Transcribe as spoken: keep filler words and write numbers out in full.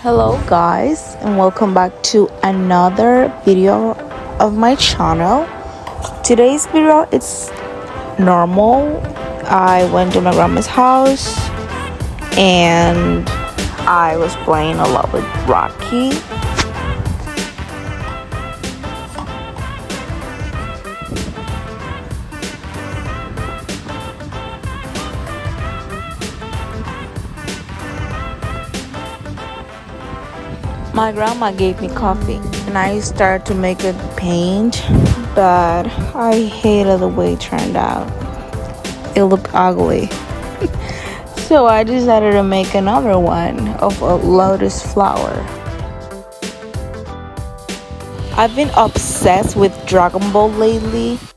Hello guys, and welcome back to another video of my channel. Today's video is normal. I went to my grandma's house and I was playing a lot with Rocky. My grandma gave me coffee and I started to make it paint, but I hated the way it turned out. It looked ugly. So I decided to make another one of a lotus flower. I've been obsessed with Dragon Ball lately.